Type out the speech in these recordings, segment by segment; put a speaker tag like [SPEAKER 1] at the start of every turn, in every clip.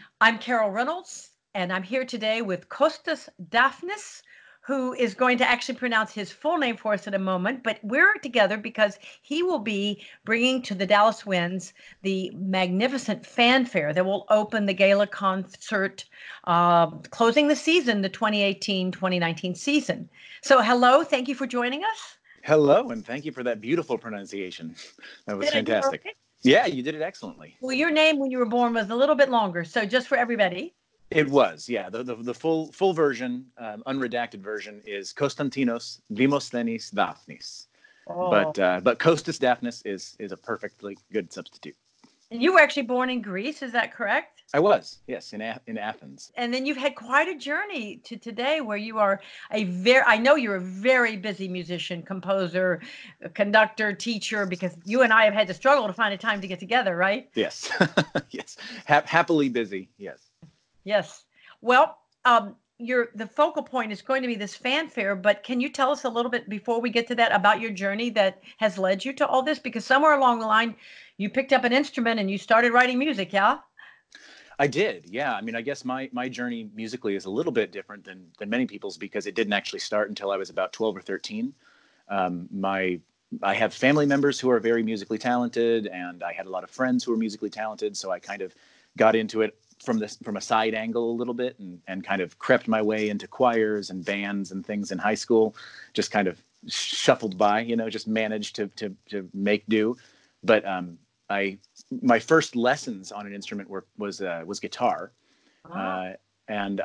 [SPEAKER 1] I'm Carol Reynolds, and I'm here today with Costas Dafnis, who is going to actually pronounce his full name for us in a moment. But we're together because he will be bringing to the Dallas Winds the magnificent fanfare that will open the gala concert, closing the season, the 2018-2019 season. So, hello, thank you for joining us.
[SPEAKER 2] Hello, and thank you for that beautiful pronunciation. That was
[SPEAKER 1] Did I do it
[SPEAKER 2] fantastic.
[SPEAKER 1] right?
[SPEAKER 2] Yeah, you did it excellently.
[SPEAKER 1] Well, your name when you were born was a little bit longer, so just for everybody.
[SPEAKER 2] It was, yeah. The full version, unredacted version, is Konstantinos Demosthenis Daphnis.
[SPEAKER 1] Oh.
[SPEAKER 2] But Costas Daphnis is a perfectly good substitute.
[SPEAKER 1] And you were actually born in Greece, is that correct?
[SPEAKER 2] I was, yes, in Athens.
[SPEAKER 1] And then you've had quite a journey to today where you are I know you're a very busy musician, composer, conductor, teacher, because you and I have had to struggle to find a time to get together, right?
[SPEAKER 2] Yes, yes, happily busy. Yes.
[SPEAKER 1] Yes. Well, the focal point is going to be this fanfare, but can you tell us a little bit before we get to that about your journey that has led you to all this? Because somewhere along the line, you picked up an instrument and you started writing music, yeah?
[SPEAKER 2] I did, yeah. I mean, I guess my journey musically is a little bit different than many people's because it didn't actually start until I was about 12 or 13. My I have family members who are very musically talented, and I had a lot of friends who were musically talented. So I kind of got into it from a side angle a little bit, and kind of crept my way into choirs and bands and things in high school. Just kind of shuffled by, just managed to make do. But I my first lessons on an instrument was guitar,
[SPEAKER 1] Ah.
[SPEAKER 2] and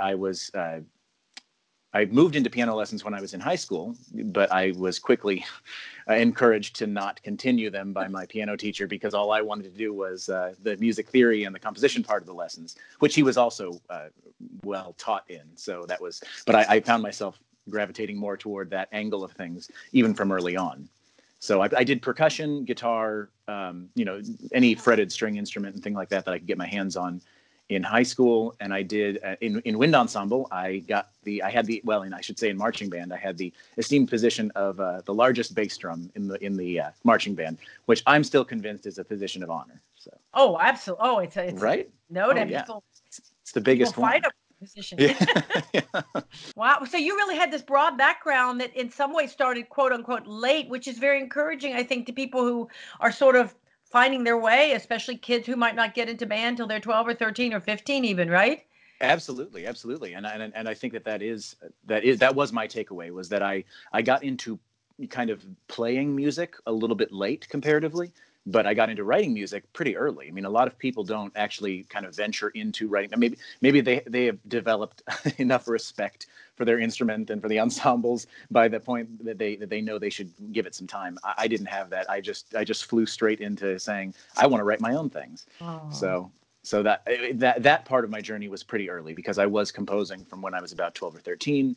[SPEAKER 2] I moved into piano lessons when I was in high school, but I was quickly encouraged to not continue them by my piano teacher because all I wanted to do was the music theory and the composition part of the lessons, which he was also well taught in. So that was, but I found myself gravitating more toward that angle of things, even from early on. So I did percussion, guitar, any fretted string instrument and thing like that I could get my hands on in high school. And I did in wind ensemble. I had the in marching band, I had the esteemed position of the largest bass drum in the marching band, which I'm still convinced is a position of honor. So.
[SPEAKER 1] Oh, absolutely. Oh, it's
[SPEAKER 2] right.
[SPEAKER 1] No, that
[SPEAKER 2] yeah.
[SPEAKER 1] people
[SPEAKER 2] It's the biggest
[SPEAKER 1] people fight
[SPEAKER 2] one.
[SPEAKER 1] over position.
[SPEAKER 2] Yeah.
[SPEAKER 1] Wow. So you really had this broad background that in some ways started quote unquote late, which is very encouraging, I think, to people who are sort of finding their way, especially kids who might not get into band till they're 12 or 13 or 15 even, right?
[SPEAKER 2] Absolutely, absolutely, and I think that was my takeaway, was that I got into kind of playing music a little bit late comparatively, but I got into writing music pretty early. I mean, a lot of people don't actually kind of venture into writing. Maybe they have developed enough respect for their instrument and for the ensembles by the point that they know they should give it some time. I didn't have that. I just flew straight into saying I want to write my own things.
[SPEAKER 1] Oh.
[SPEAKER 2] So that part of my journey was pretty early because I was composing from when I was about 12 or 13,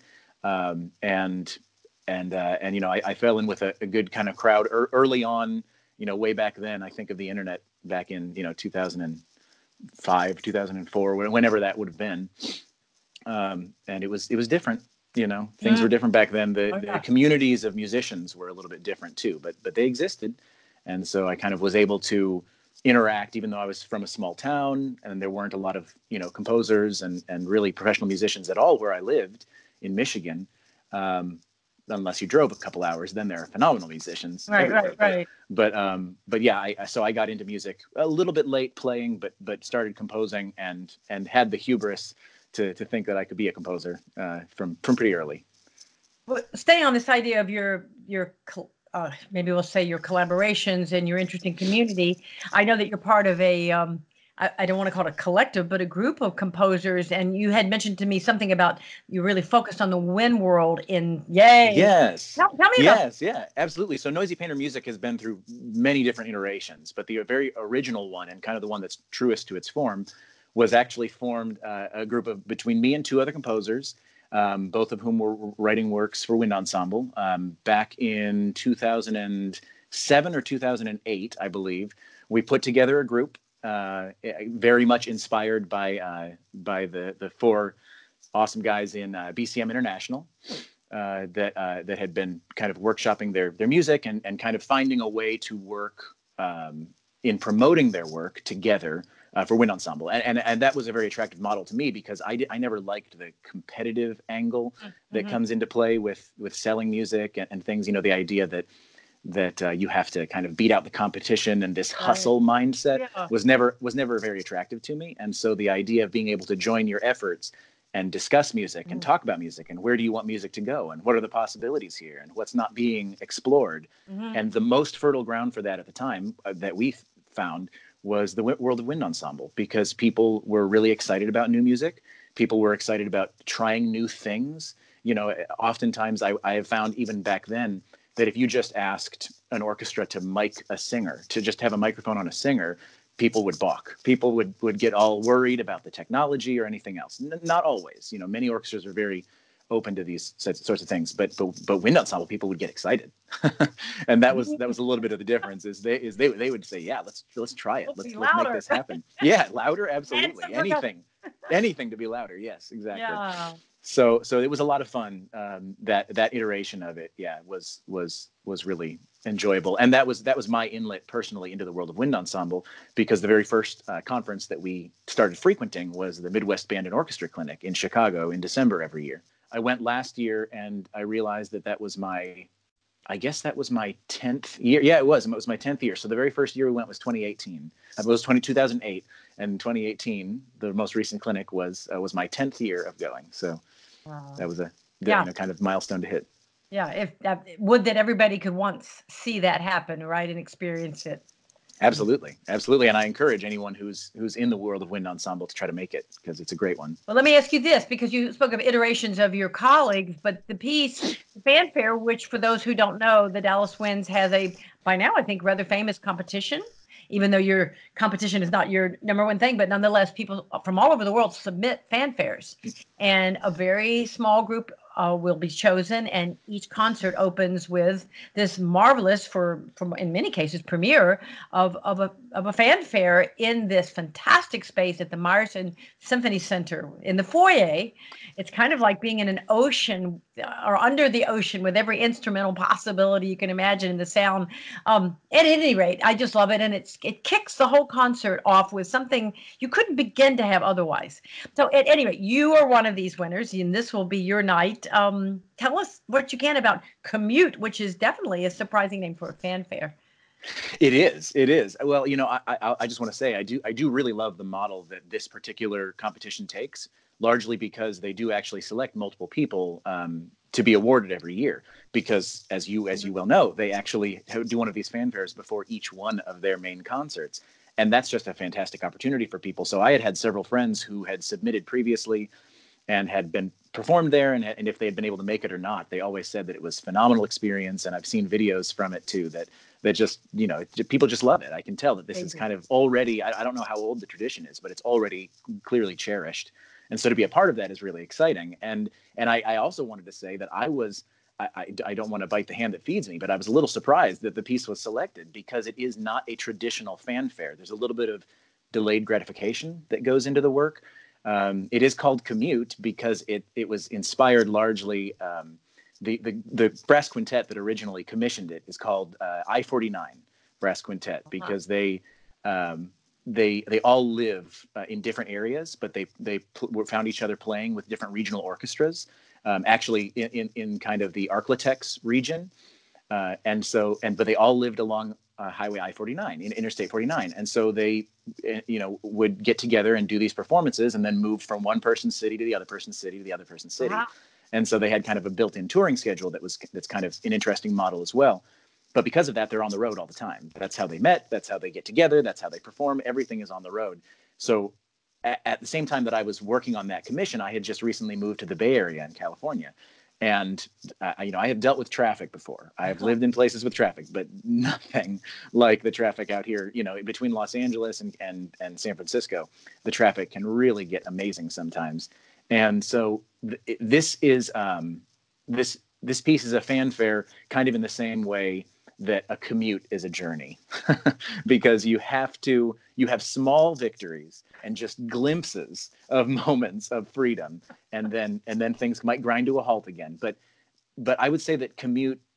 [SPEAKER 2] and I fell in with a good kind of crowd early on. Way back then, I think of the internet back in 2005, 2004, whenever that would have been, and it was different. Things were different back then. The communities of musicians were a little bit different too, but they existed, and so I kind of was able to interact, even though I was from a small town and there weren't a lot of composers and really professional musicians at all where I lived in Michigan. Unless you drove a couple hours, then there are phenomenal musicians.
[SPEAKER 1] Right.
[SPEAKER 2] But yeah, so I got into music a little bit late playing, but started composing and had the hubris to think that I could be a composer from pretty early.
[SPEAKER 1] Well, staying on this idea of your maybe we'll say your collaborations and your interesting community, I know that you're part of I don't want to call it a collective, but a group of composers. And you had mentioned to me something about you really focused on the wind world yay.
[SPEAKER 2] Yes.
[SPEAKER 1] Tell me
[SPEAKER 2] yes, yeah, absolutely. So Noisy Painter Music has been through many different iterations, but the very original one, and kind of the one that's truest to its form, was actually formed a group of between me and two other composers, both of whom were writing works for wind ensemble back in 2007 or 2008, I believe. We put together a group very much inspired by the four awesome guys in BCM International that had been kind of workshopping their music and kind of finding a way to work in promoting their work together for wind ensemble, and that was a very attractive model to me because I never liked the competitive angle that comes into play with selling music and things. The idea that you have to kind of beat out the competition, and this hustle mindset was never very attractive to me. And so the idea of being able to join your efforts and discuss music and talk about music and where do you want music to go and what are the possibilities here and what's not being explored. And the most fertile ground for that at the time that we found was the World of Wind Ensemble, because people were really excited about new music. People were excited about trying new things. Oftentimes I have found even back then that if you just asked an orchestra to mic a singer, to just have a microphone on a singer, people would balk. People would get all worried about the technology or anything else. Not always. Many orchestras are very open to these sorts of things, but wind ensemble people would get excited, and that was a little bit of the difference. Is they would say, yeah, let's try it. Let's make this happen. Yeah, louder, absolutely. Anything to be louder. Yes, exactly.
[SPEAKER 1] Yeah.
[SPEAKER 2] So it was a lot of fun. That iteration of it, was really enjoyable, and that was my inlet personally into the world of wind ensemble, because the very first conference that we started frequenting was the Midwest Band and Orchestra Clinic in Chicago in December every year. I went last year, and I realized that was my 10th year. Yeah, it was my 10th year. So the very first year we went was 2018. It was 2008, and 2018, the most recent clinic was my 10th year of going. So that was a kind of milestone to hit.
[SPEAKER 1] Yeah, if would that everybody could once see that happen, right, and experience it.
[SPEAKER 2] Absolutely, and I encourage anyone who's in the world of wind ensemble to try to make it, because it's a great one.
[SPEAKER 1] Well, let me ask you this, because you spoke of iterations of your colleagues, but the piece, the Fanfare, which for those who don't know, the Dallas Winds has by now, I think, rather famous competition, even though your competition is not your number one thing, but nonetheless, people from all over the world submit fanfares, and a very small group will be chosen, and each concert opens with this marvelous, from in many cases, premiere of a fanfare in this fantastic space at the Meyerson Symphony Center in the foyer. It's kind of like being in an ocean or under the ocean with every instrumental possibility you can imagine in the sound. At any rate, I just love it, and it kicks the whole concert off with something you couldn't begin to have otherwise. So at any rate, you are one of these winners, and this will be your night. Tell us what you can about COMMUTE, which is definitely a surprising name for a fanfare.
[SPEAKER 2] It is. Well, I just want to say I do really love the model that this particular competition takes, largely because they do actually select multiple people to be awarded every year. Because as you well know, they actually do one of these fanfares before each one of their main concerts, and that's just a fantastic opportunity for people. So I had several friends who had submitted previously and had been performed there, and if they had been able to make it or not, they always said that it was a phenomenal experience. And I've seen videos from it too that just, people just love it. I can tell that this is kind of already, I don't know how old the tradition is, but it's already clearly cherished. And so to be a part of that is really exciting. And I also wanted to say that I don't want to bite the hand that feeds me, but I was a little surprised that the piece was selected, because it is not a traditional fanfare. There's a little bit of delayed gratification that goes into the work. It is called COMMUTE because it was inspired largely. The brass quintet that originally commissioned it is called I-49 Brass Quintet, because they all live in different areas, but they found each other playing with different regional orchestras, actually in kind of the Arklatex region, but they all lived along Highway I-49, in Interstate 49, and so they would get together and do these performances, and then move from one person's city to the other person's city to the other person's city. Wow. And so they had kind of a built-in touring schedule that's kind of an interesting model as well. But because of that, they're on the road all the time. That's how they met. That's how they get together. That's how they perform. Everything is on the road. So at the same time that I was working on that commission, I had just recently moved to the Bay Area in California. And, I have dealt with traffic before. I have lived in places with traffic, but nothing like the traffic out here, between Los Angeles and San Francisco. The traffic can really get amazing sometimes. And so this is this piece is a fanfare kind of in the same way that a commute is a journey, because you have small victories and just glimpses of moments of freedom, and then things might grind to a halt again. But I would say that COMMUTE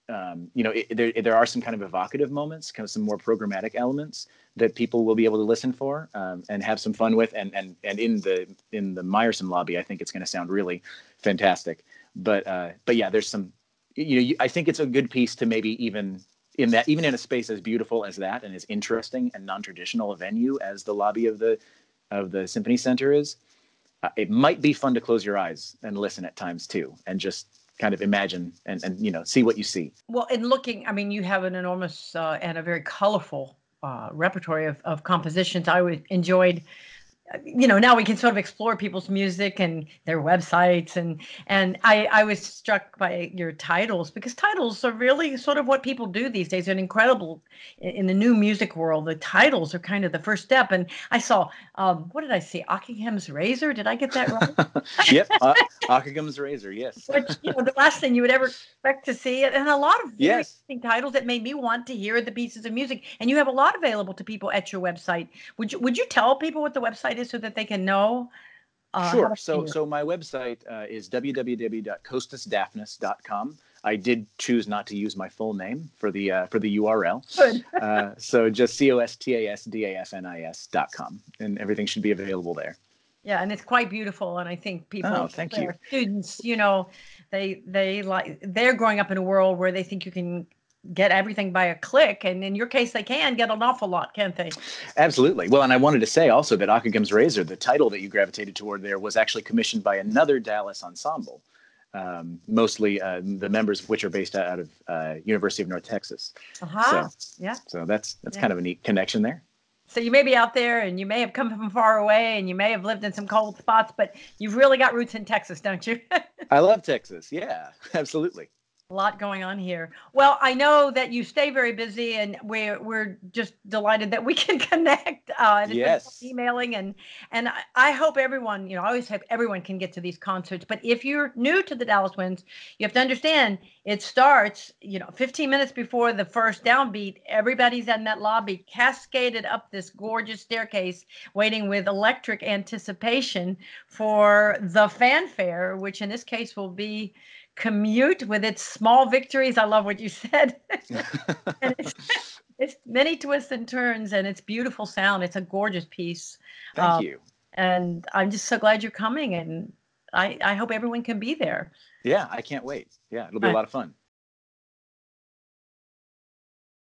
[SPEAKER 2] there are some kind of evocative moments, kind of some more programmatic elements that people will be able to listen for and have some fun with. And in the Meyerson lobby, I think it's going to sound really fantastic. But yeah, there's some, I think it's a good piece to maybe even in a space as beautiful as that and as interesting and non-traditional a venue as the lobby of the Symphony Center is. It might be fun to close your eyes and listen at times too, and just kind of imagine and see what you see.
[SPEAKER 1] Well, in looking, I mean, you have an enormous and a very colorful repertoire of compositions. I enjoyed, now we can sort of explore people's music and their websites, and I was struck by your titles, because titles are really sort of what people do these days. An incredible in the new music world. The titles are kind of the first step. And I saw, what did I see? Ockingham's Razor. Did I get that right?
[SPEAKER 2] Yep, Ockingham's Razor. Yes.
[SPEAKER 1] Which, the last thing you would ever expect to see, and a lot of very
[SPEAKER 2] Yes.
[SPEAKER 1] interesting titles that made me want to hear the pieces of music. And you have a lot available to people at your website. Would you tell people what the website is so that they can know?
[SPEAKER 2] Sure. So my website is www.costasdafnis.com. I did choose not to use my full name for the URL.
[SPEAKER 1] Good.
[SPEAKER 2] So just COSTASDAFNIS.com, and everything should be available there.
[SPEAKER 1] Yeah, and it's quite beautiful, and I think people,
[SPEAKER 2] thank you.
[SPEAKER 1] Students, they're growing up in a world where they think you can get everything by a click, and in your case, they can get an awful lot, can't they?
[SPEAKER 2] Absolutely. Well, and I wanted to say also that Ockingham's Razor, the title that you gravitated toward there, was actually commissioned by another Dallas ensemble, mostly the members of which are based out of University of North Texas.
[SPEAKER 1] Uh-huh.
[SPEAKER 2] So that's kind of a neat connection there.
[SPEAKER 1] So you may be out there, and you may have come from far away, and you may have lived in some cold spots, but you've really got roots in Texas, don't you?
[SPEAKER 2] I love Texas. Yeah, absolutely.
[SPEAKER 1] A lot going on here. Well, I know that you stay very busy, and we're just delighted that we can connect. And
[SPEAKER 2] yes.
[SPEAKER 1] Emailing, and I hope everyone, I always hope everyone can get to these concerts. But if you're new to the Dallas Winds, you have to understand it starts, 15 minutes before the first downbeat. Everybody's in that lobby, cascaded up this gorgeous staircase, waiting with electric anticipation for the fanfare, which in this case will be COMMUTE with its small victories. I love what you said. And it's many twists and turns, and it's beautiful sound. It's a gorgeous piece.
[SPEAKER 2] Thank you.
[SPEAKER 1] And I'm just so glad you're coming, and I hope everyone can be there.
[SPEAKER 2] Yeah, I can't wait. Yeah, it'll be a lot of fun.